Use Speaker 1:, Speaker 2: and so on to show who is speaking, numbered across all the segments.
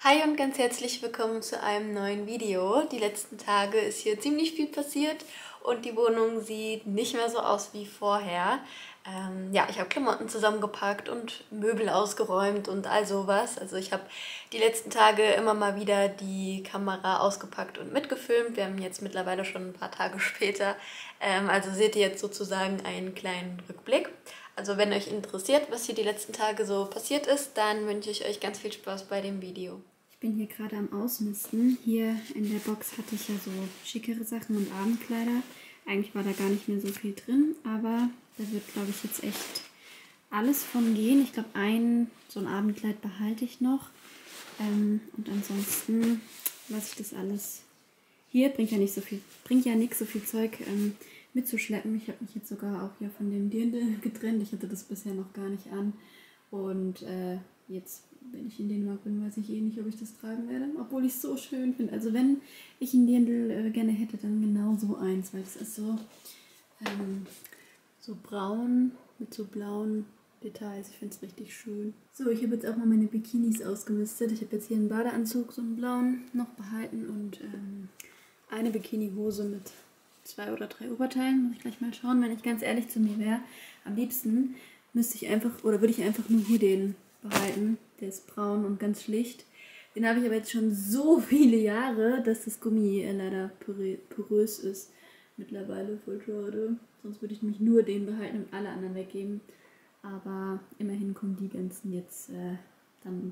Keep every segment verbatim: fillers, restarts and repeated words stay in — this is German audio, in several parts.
Speaker 1: Hi und ganz herzlich willkommen zu einem neuen Video. Die letzten Tage ist hier ziemlich viel passiert und die Wohnung sieht nicht mehr so aus wie vorher. Ähm, ja, ich habe Klamotten zusammengepackt und Möbel ausgeräumt und all sowas. Also ich habe die letzten Tage immer mal wieder die Kamera ausgepackt und mitgefilmt. Wir haben jetzt mittlerweile schon ein paar Tage später. Ähm, also seht ihr jetzt sozusagen einen kleinen Rückblick. Also wenn euch interessiert, was hier die letzten Tage so passiert ist, dann wünsche ich euch ganz viel Spaß bei dem Video.
Speaker 2: Ich bin hier gerade am Ausmisten. Hier in der Box hatte ich ja so schickere Sachen und Abendkleider. Eigentlich war da gar nicht mehr so viel drin, aber da wird, glaube ich, jetzt echt alles von gehen. Ich glaube, ein so ein Abendkleid behalte ich noch. Ähm, und ansonsten lasse ich das alles hier. Bringt ja nicht so viel, bringt ja nichts, so viel Zeug ähm, mitzuschleppen. Ich habe mich jetzt sogar auch hier von dem Dirndl getrennt. Ich hatte das bisher noch gar nicht an. Und äh, jetzt, wenn ich in Dänemark bin, weiß ich eh nicht, ob ich das tragen werde. Obwohl ich es so schön finde. Also wenn ich einen Dirndl äh, gerne hätte, dann genau so eins. Weil das ist so, ähm, so braun mit so blauen Details. Ich finde es richtig schön. So, ich habe jetzt auch mal meine Bikinis ausgemistet. Ich habe jetzt hier einen Badeanzug, so einen blauen, noch behalten. Und ähm, eine Bikinihose mit zwei oder drei Oberteilen. Muss ich gleich mal schauen, wenn ich ganz ehrlich zu mir wäre. Am liebsten müsste ich einfach, oder würde ich einfach nur hier den behalten. Der ist braun und ganz schlicht. Den habe ich aber jetzt schon so viele Jahre, dass das Gummi äh, leider porös ist. Mittlerweile voll schade. Sonst würde ich nämlich nur den behalten und alle anderen weggeben. Aber immerhin kommen die ganzen jetzt äh, dann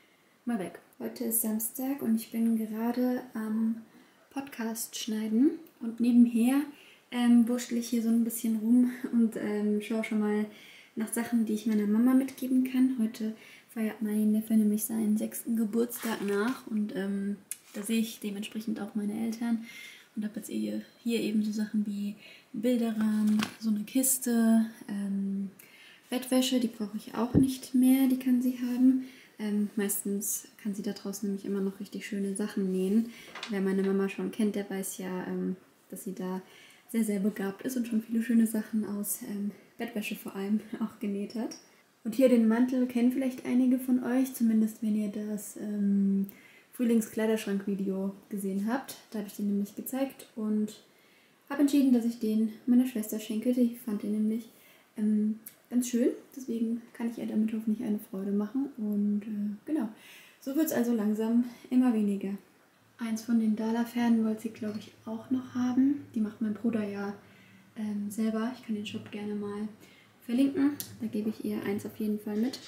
Speaker 2: mal weg. Heute ist Samstag und ich bin gerade am Podcast schneiden. Und nebenher ähm, wurschtel ich hier so ein bisschen rum und ähm, schaue schon mal nach Sachen, die ich meiner Mama mitgeben kann. Heute feiert mein Neffe nämlich seinen sechsten Geburtstag nach und ähm, da sehe ich dementsprechend auch meine Eltern und habe jetzt hier, hier eben so Sachen wie Bilderrahmen, so eine Kiste, ähm, Bettwäsche, die brauche ich auch nicht mehr, die kann sie haben. Ähm, meistens kann sie da draußen nämlich immer noch richtig schöne Sachen nähen. Wer meine Mama schon kennt, der weiß ja, ähm, dass sie da sehr, sehr begabt ist und schon viele schöne Sachen aus ähm, Bettwäsche vor allem auch genäht hat. Und hier den Mantel kennen vielleicht einige von euch, zumindest wenn ihr das ähm, Frühlingskleiderschrank-Video gesehen habt. Da habe ich den nämlich gezeigt und habe entschieden, dass ich den meiner Schwester schenke. Die fand den nämlich ähm, ganz schön, deswegen kann ich ihr damit hoffentlich eine Freude machen. Und äh, genau, so wird es also langsam immer weniger. Eins von den Dala-Pferden wollte sie, glaube ich, auch noch haben. Die macht mein Bruder ja ähm, selber. Ich kann den Shop gerne mal verlinken. Da gebe ich ihr eins auf jeden Fall mit.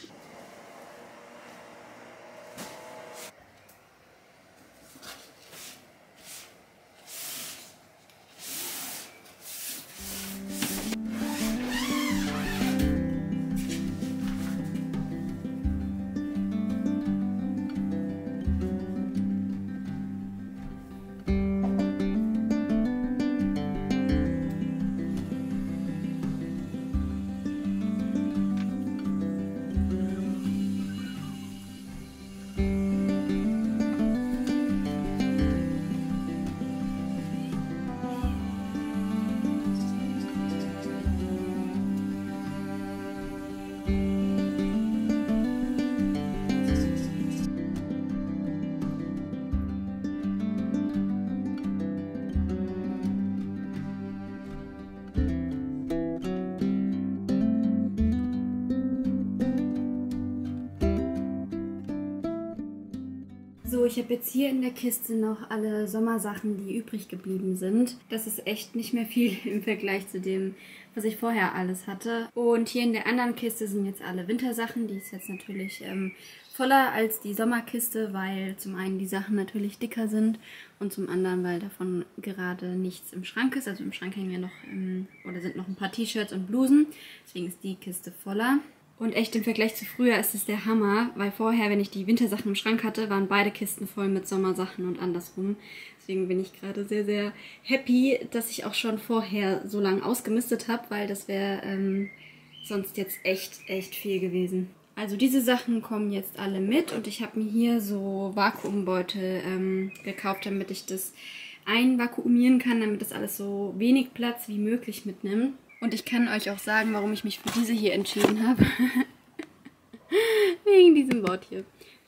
Speaker 2: So, ich habe jetzt hier in der Kiste noch alle Sommersachen, die übrig geblieben sind. Das ist echt nicht mehr viel im Vergleich zu dem, was ich vorher alles hatte. Und hier in der anderen Kiste sind jetzt alle Wintersachen. Die ist jetzt natürlich ähm, voller als die Sommerkiste, weil zum einen die Sachen natürlich dicker sind und zum anderen, weil davon gerade nichts im Schrank ist. Also im Schrank hängen ja noch, ähm, oder sind noch ein paar T-Shirts und Blusen. Deswegen ist die Kiste voller. Und echt im Vergleich zu früher ist es der Hammer, weil vorher, wenn ich die Wintersachen im Schrank hatte, waren beide Kisten voll mit Sommersachen und andersrum. Deswegen bin ich gerade sehr, sehr happy, dass ich auch schon vorher so lange ausgemistet habe, weil das wäre ähm, sonst jetzt echt, echt viel gewesen. Also diese Sachen kommen jetzt alle mit und ich habe mir hier so Vakuumbeutel ähm, gekauft, damit ich das einvakuumieren kann, damit das alles so wenig Platz wie möglich mitnimmt. Und ich kann euch auch sagen, warum ich mich für diese hier entschieden habe. Wegen diesem Wort hier.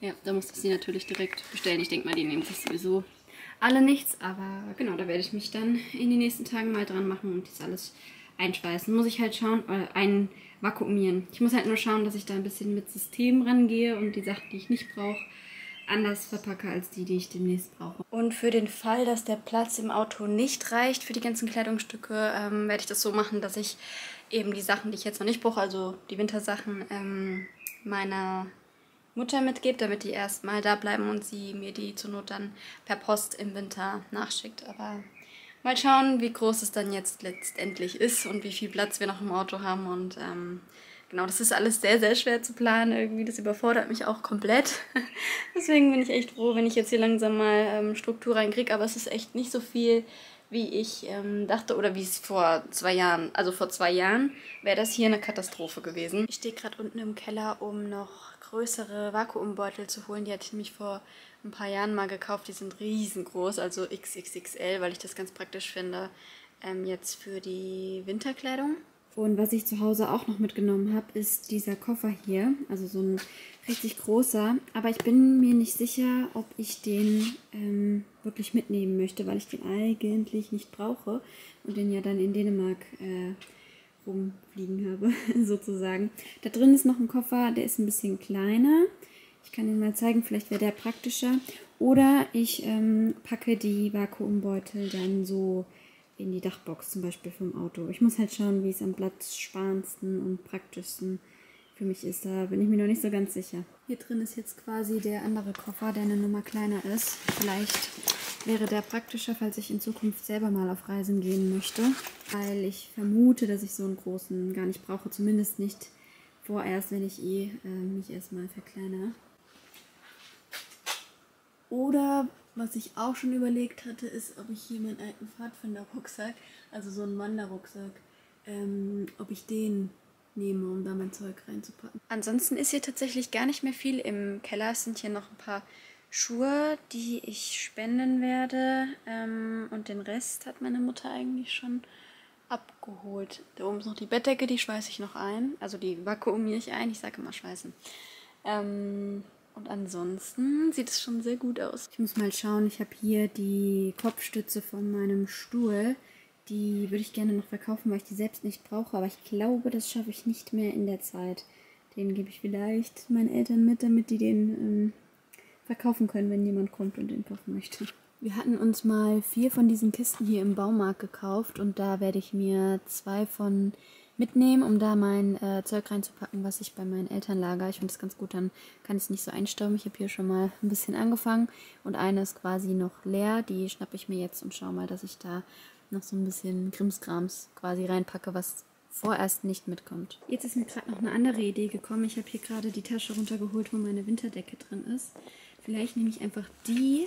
Speaker 2: Ja, da musste ich sie natürlich direkt bestellen. Ich denke mal, die nehmen sich sowieso alle nichts. Aber genau, da werde ich mich dann in den nächsten Tagen mal dran machen und das alles einschweißen. Muss ich halt schauen, äh, einvakuumieren. Ich muss halt nur schauen, dass ich da ein bisschen mit System rangehe und die Sachen, die ich nicht brauche, anders verpacke als die, die ich demnächst brauche. Und für den Fall, dass der Platz im Auto nicht reicht für die ganzen Kleidungsstücke, ähm, werde ich das so machen, dass ich eben die Sachen, die ich jetzt noch nicht brauche, also die Wintersachen, ähm, meiner Mutter mitgebe, damit die erstmal da bleiben und sie mir die zur Not dann per Post im Winter nachschickt. Aber mal schauen, wie groß es dann jetzt letztendlich ist und wie viel Platz wir noch im Auto haben. Und ähm, genau, das ist alles sehr, sehr schwer zu planen irgendwie. Das überfordert mich auch komplett. Deswegen bin ich echt froh, wenn ich jetzt hier langsam mal ähm, Struktur reinkriege. Aber es ist echt nicht so viel, wie ich ähm, dachte oder wie es vor zwei Jahren, also vor zwei Jahren wäre das hier eine Katastrophe gewesen. Ich stehe gerade unten im Keller, um noch größere Vakuumbeutel zu holen. Die hatte ich nämlich vor ein paar Jahren mal gekauft. Die sind riesengroß, also X X X L, weil ich das ganz praktisch finde, ähm, jetzt für die Winterkleidung. Und was ich zu Hause auch noch mitgenommen habe, ist dieser Koffer hier, also so ein richtig großer. Aber ich bin mir nicht sicher, ob ich den ähm, wirklich mitnehmen möchte, weil ich den eigentlich nicht brauche und den ja dann in Dänemark äh, rumfliegen habe, sozusagen. Da drin ist noch ein Koffer, der ist ein bisschen kleiner. Ich kann ihn mal zeigen, vielleicht wäre der praktischer. Oder ich ähm, packe die Vakuumbeutel dann so in die Dachbox, zum Beispiel vom Auto. Ich muss halt schauen, wie es am platzsparendsten und praktischsten für mich ist. Da bin ich mir noch nicht so ganz sicher. Hier drin ist jetzt quasi der andere Koffer, der eine Nummer kleiner ist. Vielleicht wäre der praktischer, falls ich in Zukunft selber mal auf Reisen gehen möchte. Weil ich vermute, dass ich so einen großen gar nicht brauche. Zumindest nicht vorerst, wenn ich eh äh, mich erstmal verkleinere. Oder was ich auch schon überlegt hatte, ist, ob ich hier meinen alten Pfadfinder-Rucksack, also so einen Wanderrucksack, ähm, ob ich den nehme, um da mein Zeug reinzupacken. Ansonsten ist hier tatsächlich gar nicht mehr viel im Keller. Es sind hier noch ein paar Schuhe, die ich spenden werde. Ähm, und den Rest hat meine Mutter eigentlich schon abgeholt. Da oben ist noch die Bettdecke, die schweiße ich noch ein. Also die vakuumiere ich ein. Ich sage immer schweißen. Ähm... Und ansonsten sieht es schon sehr gut aus. Ich muss mal schauen, ich habe hier die Kopfstütze von meinem Stuhl. Die würde ich gerne noch verkaufen, weil ich die selbst nicht brauche. Aber ich glaube, das schaffe ich nicht mehr in der Zeit. Den gebe ich vielleicht meinen Eltern mit, damit die den ähm, verkaufen können, wenn jemand kommt und den kaufen möchte. Wir hatten uns mal vier von diesen Kisten hier im Baumarkt gekauft. Und da werde ich mir zwei von mitnehmen, um da mein äh, Zeug reinzupacken, was ich bei meinen Eltern lager. Ich finde das ganz gut, dann kann ich es nicht so einstauben. Ich habe hier schon mal ein bisschen angefangen und eine ist quasi noch leer. Die schnappe ich mir jetzt und schaue mal, dass ich da noch so ein bisschen Krimskrams quasi reinpacke, was vorerst nicht mitkommt. Jetzt ist mir gerade noch eine andere Idee gekommen. Ich habe hier gerade die Tasche runtergeholt, wo meine Winterdecke drin ist. Vielleicht nehme ich einfach die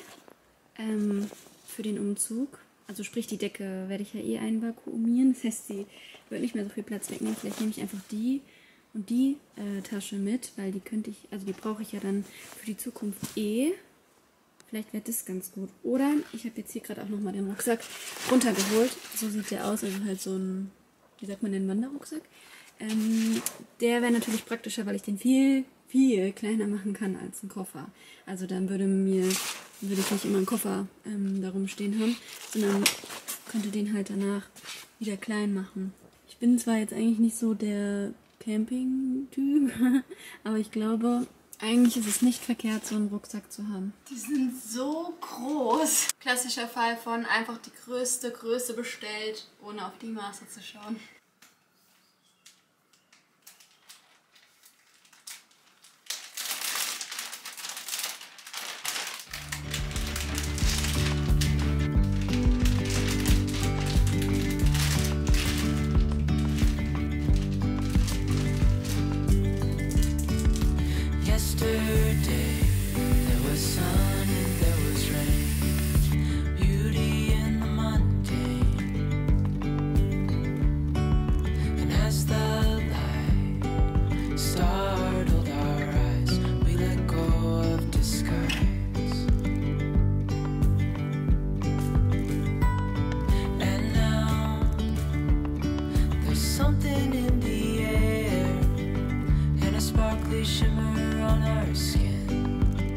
Speaker 2: ähm, für den Umzug. Also sprich, die Decke werde ich ja eh einvakuumieren. Das heißt, sie wird nicht mehr so viel Platz wegnehmen. Vielleicht nehme ich einfach die und die äh, Tasche mit, weil die könnte ich, also die brauche ich ja dann für die Zukunft eh. Vielleicht wäre das ganz gut. Oder ich habe jetzt hier gerade auch nochmal den Rucksack runtergeholt. So sieht der aus, also halt so ein, wie sagt man denn, Wanderrucksack. Ähm, der wäre natürlich praktischer, weil ich den viel, viel kleiner machen kann als ein Koffer. Also dann würde mir würde ich nicht immer einen Koffer ähm, da rumstehen haben, sondern könnte den halt danach wieder klein machen. Ich bin zwar jetzt eigentlich nicht so der Camping-Typ, aber ich glaube, eigentlich ist es nicht verkehrt, so einen Rucksack zu haben. Die sind so groß. Klassischer Fall von einfach die größte Größe bestellt, ohne auf die Maße zu schauen.
Speaker 3: Shimmer on our skin.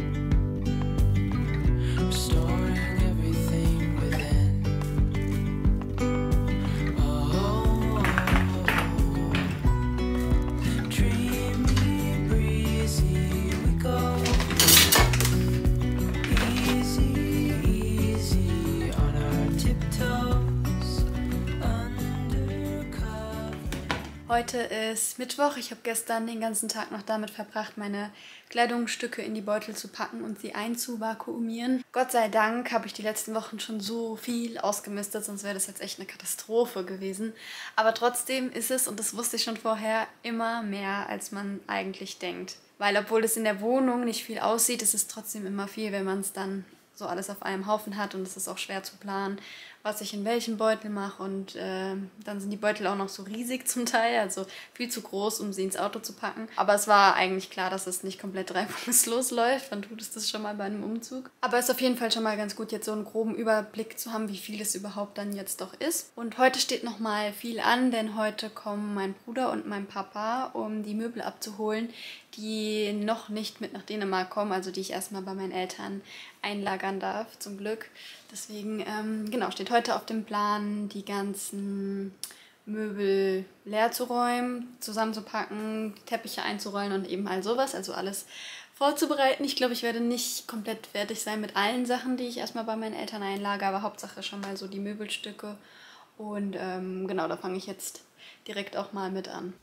Speaker 1: Heute ist Mittwoch. Ich habe gestern den ganzen Tag noch damit verbracht, meine Kleidungsstücke in die Beutel zu packen und sie einzuvakuumieren. Gott sei Dank habe ich die letzten Wochen schon so viel ausgemistet, sonst wäre das jetzt echt eine Katastrophe gewesen. Aber trotzdem ist es, und das wusste ich schon vorher, immer mehr, als man eigentlich denkt. Weil obwohl es in der Wohnung nicht viel aussieht, ist es trotzdem immer viel, wenn man es dann so alles auf einem Haufen hat, und es ist auch schwer zu planen, was ich in welchem Beutel mache, und äh, dann sind die Beutel auch noch so riesig zum Teil, also viel zu groß, um sie ins Auto zu packen. Aber es war eigentlich klar, dass es nicht komplett reibungslos läuft. Wann tut es das schon mal bei einem Umzug? Aber es ist auf jeden Fall schon mal ganz gut, jetzt so einen groben Überblick zu haben, wie viel es überhaupt dann jetzt doch ist. Und heute steht noch mal viel an, denn heute kommen mein Bruder und mein Papa, um die Möbel abzuholen, die noch nicht mit nach Dänemark kommen, also die ich erstmal bei meinen Eltern einlagern darf, zum Glück. Deswegen, ähm, genau, steht heute auf dem Plan, die ganzen Möbel leer zu räumen, zusammenzupacken, Teppiche einzurollen und eben all sowas, also alles vorzubereiten. Ich glaube, ich werde nicht komplett fertig sein mit allen Sachen, die ich erstmal bei meinen Eltern einlagere, aber Hauptsache schon mal so die Möbelstücke. Und ähm, genau, da fange ich jetzt direkt auch mal mit an.